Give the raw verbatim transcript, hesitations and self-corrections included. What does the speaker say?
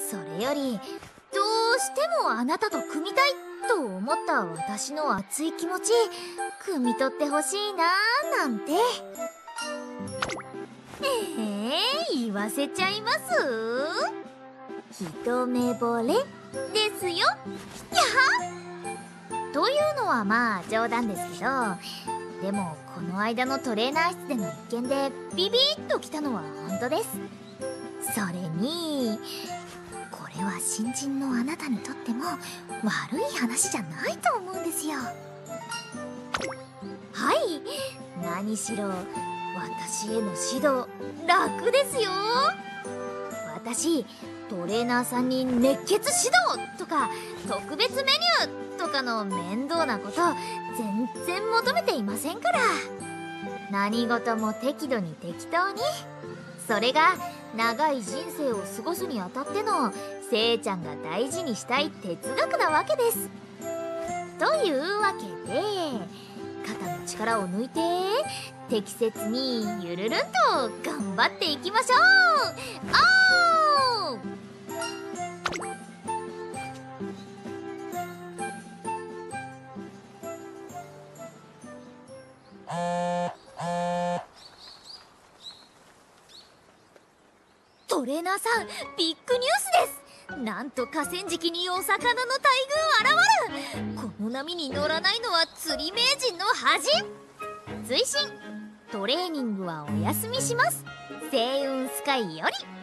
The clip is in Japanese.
それよりどうしてもあなたと組みたいと思った私の熱い気持ち汲み取ってほしいなーなんて。ええー、言わせちゃいます。一目惚れですよ。やはというのはまあ冗談ですけど、でもこの間のトレーナー室での一件でビビッときたのは本当です。それにこれは新人のあなたにとっても悪い話じゃないと思うんですよ。はい、何しろ私への指導楽ですよ。私トレーナーさんに熱血指導とか特別メニューとかの面倒なこと全然求めていませんから。何事も適度に適当に、それが長い人生を過ごすにあたってのせいちゃんが大事にしたい哲学なわけです。というわけで肩の力を抜いて適切にゆるるんと頑張っていきましょう。おー！トレーナーさん、ビッグニュースです。なんと河川敷にお魚の大群現る。この波に乗らないのは釣り名人の恥。追伸、トレーニングはお休みします。星雲スカイより。